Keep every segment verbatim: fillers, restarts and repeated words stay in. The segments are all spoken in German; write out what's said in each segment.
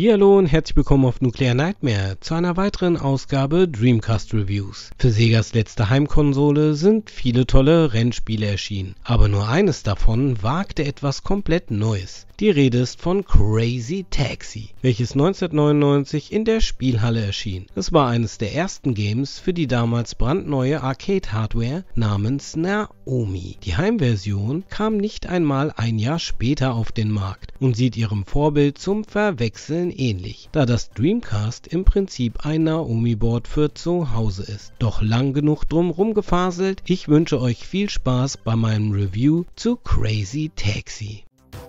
Hallihallo und herzlich willkommen auf Nuclear Nightmare zu einer weiteren Ausgabe Dreamcast Reviews. Für Segas letzte Heimkonsole sind viele tolle Rennspiele erschienen, aber nur eines davon wagte etwas komplett Neues. Die Rede ist von Crazy Taxi, welches neunzehnhundertneunundneunzig in der Spielhalle erschien. Es war eines der ersten Games für die damals brandneue Arcade-Hardware namens Naomi. Die Heimversion kam nicht einmal ein Jahr später auf den Markt und sieht ihrem Vorbild zum Verwechseln ähnlich, da das Dreamcast im Prinzip ein Naomi-Board für zu Hause ist. Doch lang genug drum rumgefaselt, ich wünsche euch viel Spaß bei meinem Review zu Crazy Taxi.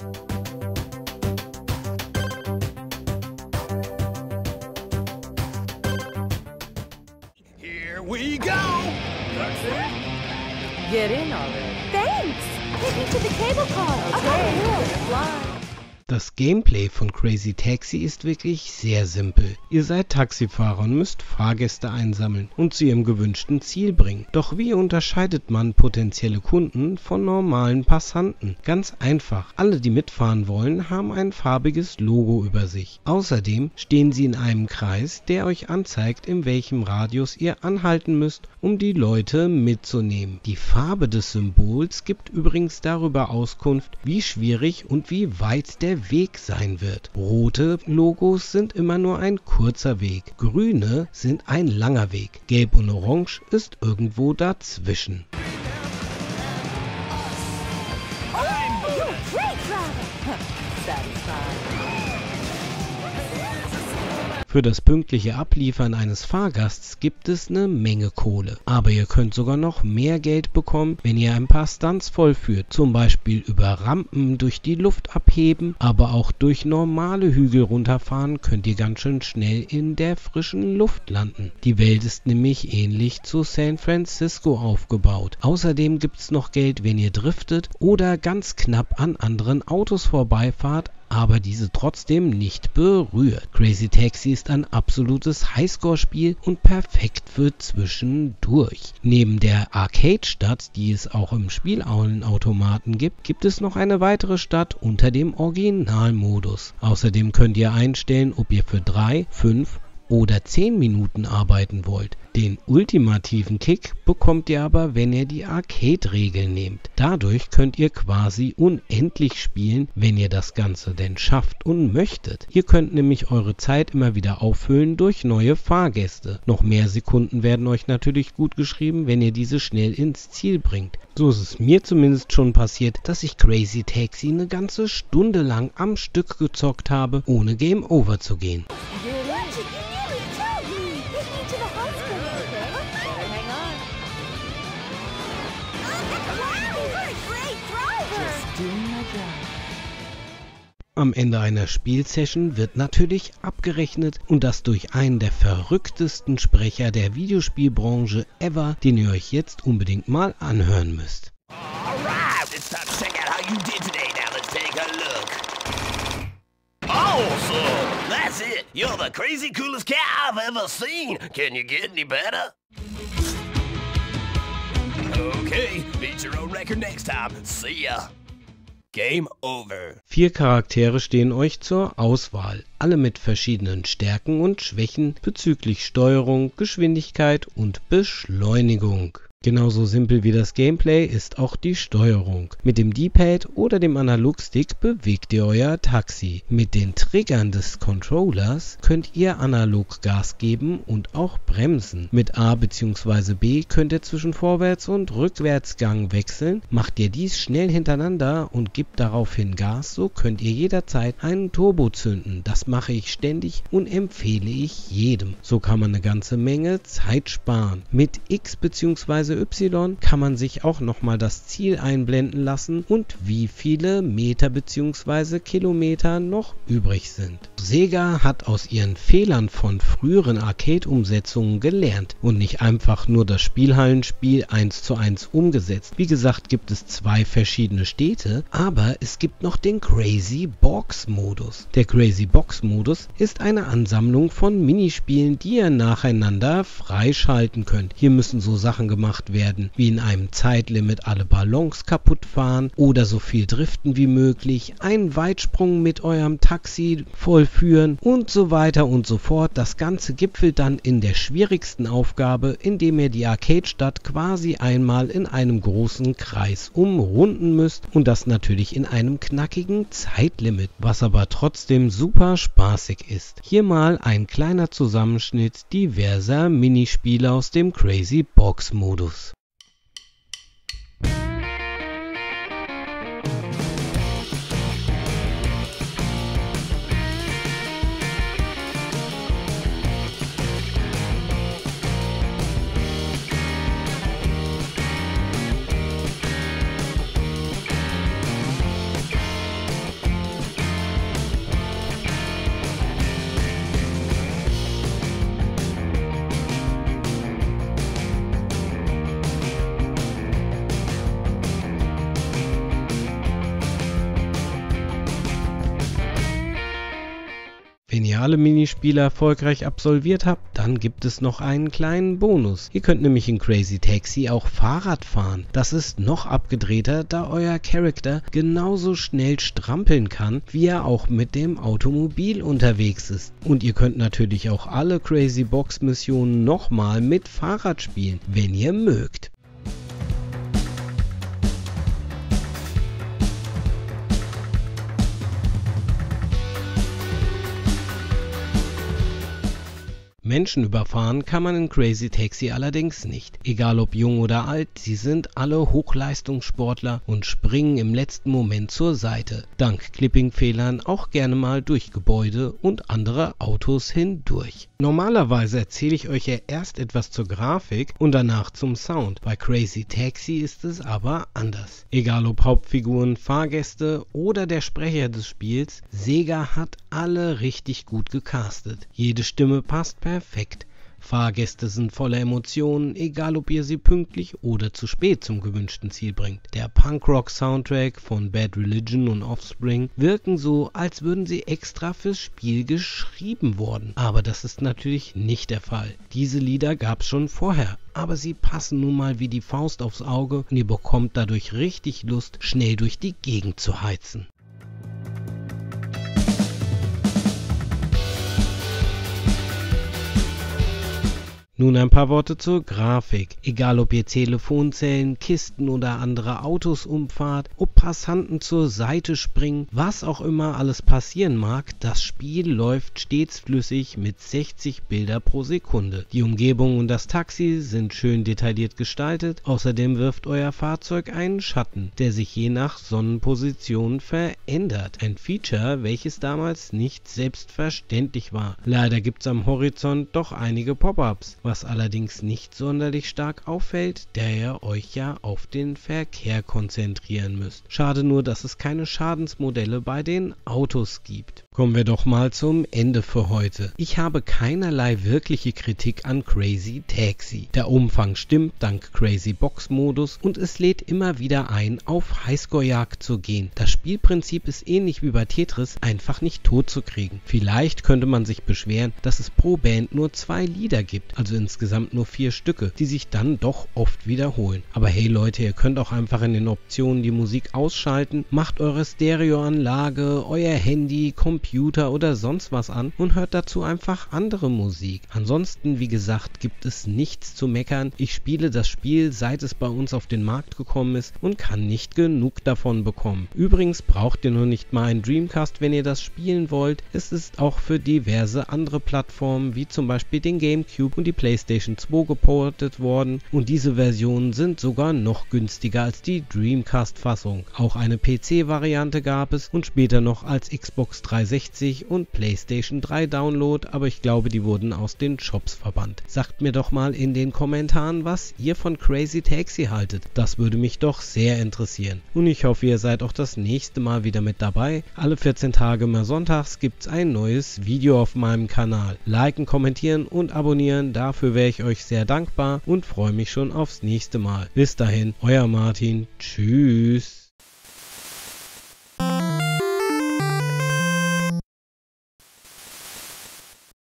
Here we go! That's it? Get in already. Thanks! Take me to the cable car. Okay, Oh, fly. Das Gameplay von Crazy Taxi ist wirklich sehr simpel. Ihr seid Taxifahrer und müsst Fahrgäste einsammeln und zu ihrem gewünschten Ziel bringen. Doch wie unterscheidet man potenzielle Kunden von normalen Passanten? Ganz einfach. Alle, die mitfahren wollen, haben ein farbiges Logo über sich. Außerdem stehen sie in einem Kreis, der euch anzeigt, in welchem Radius ihr anhalten müsst, um die Leute mitzunehmen. Die Farbe des Symbols gibt übrigens darüber Auskunft, wie schwierig und wie weit der Weg sein wird. Rote Logos sind immer nur ein kurzer Weg, grüne sind ein langer Weg, gelb und orange ist irgendwo dazwischen. oh, you're a great driver! Satisfied. Für das pünktliche Abliefern eines Fahrgasts gibt es eine Menge Kohle. Aber ihr könnt sogar noch mehr Geld bekommen, wenn ihr ein paar Stunts vollführt. Zum Beispiel über Rampen durch die Luft abheben, aber auch durch normale Hügel runterfahren könnt ihr ganz schön schnell in der frischen Luft landen. Die Welt ist nämlich ähnlich zu San Francisco aufgebaut. Außerdem gibt es noch Geld, wenn ihr driftet oder ganz knapp an anderen Autos vorbeifahrt, aber diese trotzdem nicht berührt. Crazy Taxi ist ein absolutes Highscore-Spiel und perfekt für zwischendurch. Neben der Arcade-Stadt, die es auch im Spielautomaten gibt, gibt es noch eine weitere Stadt unter dem Originalmodus. Außerdem könnt ihr einstellen, ob ihr für drei, fünf oder zehn Minuten arbeiten wollt. Den ultimativen Kick bekommt ihr aber, wenn ihr die Arcade-Regeln nehmt. Dadurch könnt ihr quasi unendlich spielen, wenn ihr das Ganze denn schafft und möchtet. Ihr könnt nämlich eure Zeit immer wieder auffüllen durch neue Fahrgäste. Noch mehr Sekunden werden euch natürlich gut geschrieben, wenn ihr diese schnell ins Ziel bringt. So ist es mir zumindest schon passiert, dass ich Crazy Taxi eine ganze Stunde lang am Stück gezockt habe, ohne Game Over zu gehen. Reggie, you nearly killed me! Take me to the hospital, okay? Better hang on. Wow, you're a great driver! Just doing my job. Am Ende einer Spielsession wird natürlich abgerechnet und das durch einen der verrücktesten Sprecher der Videospielbranche ever, den ihr euch jetzt unbedingt mal anhören müsst. Alright, it's time to check out how you did today. Now let's take a look. Awesome! That's it! You're the crazy coolest cat I've ever seen! Can you get any better? Okay, beat your own record next time. See ya! Game over. Vier Charaktere stehen euch zur Auswahl, alle mit verschiedenen Stärken und Schwächen bezüglich Steuerung, Geschwindigkeit und Beschleunigung. Genauso simpel wie das Gameplay ist auch die Steuerung. Mit dem D-Pad oder dem Analogstick bewegt ihr euer Taxi. Mit den Triggern des Controllers könnt ihr analog Gas geben und auch bremsen. Mit A bzw. B könnt ihr zwischen Vorwärts- und Rückwärtsgang wechseln. Macht ihr dies schnell hintereinander und gebt daraufhin Gas, so könnt ihr jederzeit einen Turbo zünden. Das mache ich ständig und empfehle ich jedem. So kann man eine ganze Menge Zeit sparen. Mit X bzw. Y kann man sich auch nochmal das Ziel einblenden lassen und wie viele Meter bzw. Kilometer noch übrig sind. Sega hat aus ihren Fehlern von früheren Arcade-Umsetzungen gelernt und nicht einfach nur das Spielhallenspiel eins zu eins umgesetzt. Wie gesagt, gibt es zwei verschiedene Städte, aber es gibt noch den Crazy Box Modus. Der Crazy Box Modus ist eine Ansammlung von Minispielen, die ihr nacheinander freischalten könnt. Hier müssen so Sachen gemacht gemacht werden, wie in einem Zeitlimit alle Ballons kaputt fahren oder so viel driften wie möglich, einen Weitsprung mit eurem Taxi vollführen und so weiter und so fort. Das Ganze gipfelt dann in der schwierigsten Aufgabe, indem ihr die Arcade-Stadt quasi einmal in einem großen Kreis umrunden müsst und das natürlich in einem knackigen Zeitlimit, was aber trotzdem super spaßig ist. Hier mal ein kleiner Zusammenschnitt diverser Minispiele aus dem Crazy Box Modus. Wenn ihr alle Minispiele erfolgreich absolviert habt, dann gibt es noch einen kleinen Bonus. Ihr könnt nämlich in Crazy Taxi auch Fahrrad fahren. Das ist noch abgedrehter, da euer Charakter genauso schnell strampeln kann, wie er auch mit dem Automobil unterwegs ist. Und ihr könnt natürlich auch alle Crazy Box Missionen nochmal mit Fahrrad spielen, wenn ihr mögt. Menschen überfahren kann man in Crazy Taxi allerdings nicht. Egal ob jung oder alt, sie sind alle Hochleistungssportler und springen im letzten Moment zur Seite. Dank Clipping-Fehlern auch gerne mal durch Gebäude und andere Autos hindurch. Normalerweise erzähle ich euch ja erst etwas zur Grafik und danach zum Sound. Bei Crazy Taxi ist es aber anders. Egal ob Hauptfiguren, Fahrgäste oder der Sprecher des Spiels, Sega hat alle richtig gut gecastet. Jede Stimme passt perfekt. Perfekt. Fahrgäste sind voller Emotionen, egal ob ihr sie pünktlich oder zu spät zum gewünschten Ziel bringt. Der Punkrock-Soundtrack von Bad Religion und Offspring wirken so, als würden sie extra fürs Spiel geschrieben worden. Aber das ist natürlich nicht der Fall. Diese Lieder gab es schon vorher, aber sie passen nun mal wie die Faust aufs Auge und ihr bekommt dadurch richtig Lust, schnell durch die Gegend zu heizen. Nun ein paar Worte zur Grafik. Egal ob ihr Telefonzellen, Kisten oder andere Autos umfahrt, ob Passanten zur Seite springen, was auch immer alles passieren mag, das Spiel läuft stets flüssig mit sechzig Bilder pro Sekunde. Die Umgebung und das Taxi sind schön detailliert gestaltet, außerdem wirft euer Fahrzeug einen Schatten, der sich je nach Sonnenposition verändert. Ein Feature, welches damals nicht selbstverständlich war. Leider gibt es am Horizont doch einige Pop-ups, was allerdings nicht sonderlich stark auffällt, da ihr euch ja auf den Verkehr konzentrieren müsst. Schade nur, dass es keine Schadensmodelle bei den Autos gibt. Kommen wir doch mal zum Ende für heute. Ich habe keinerlei wirkliche Kritik an Crazy Taxi. Der Umfang stimmt dank Crazy Box Modus und es lädt immer wieder ein, auf Highscore-Jagd zu gehen. Das Spielprinzip ist ähnlich wie bei Tetris, einfach nicht tot zu kriegen. Vielleicht könnte man sich beschweren, dass es pro Band nur zwei Lieder gibt, also insgesamt nur vier Stücke, die sich dann doch oft wiederholen. Aber hey Leute, ihr könnt auch einfach in den Optionen die Musik ausschalten, macht eure Stereoanlage, euer Handy, Computer oder sonst was an und hört dazu einfach andere Musik. Ansonsten, wie gesagt, gibt es nichts zu meckern. Ich spiele das Spiel, seit es bei uns auf den Markt gekommen ist und kann nicht genug davon bekommen. Übrigens braucht ihr nur nicht mal einen Dreamcast, wenn ihr das spielen wollt. Es ist auch für diverse andere Plattformen, wie zum Beispiel den GameCube und die PlayStation zwei geportet worden und diese Versionen sind sogar noch günstiger als die Dreamcast-Fassung. Auch eine P C-Variante gab es und später noch als Xbox dreihundertsechzig und PlayStation drei Download, aber ich glaube, die wurden aus den Shops verbannt. Sagt mir doch mal in den Kommentaren, was ihr von Crazy Taxi haltet. Das würde mich doch sehr interessieren. Und ich hoffe, ihr seid auch das nächste Mal wieder mit dabei. Alle vierzehn Tage immer sonntags gibt es ein neues Video auf meinem Kanal. Liken, kommentieren und abonnieren, dafür wäre ich euch sehr dankbar und freue mich schon aufs nächste Mal. Bis dahin, euer Martin. Tschüss.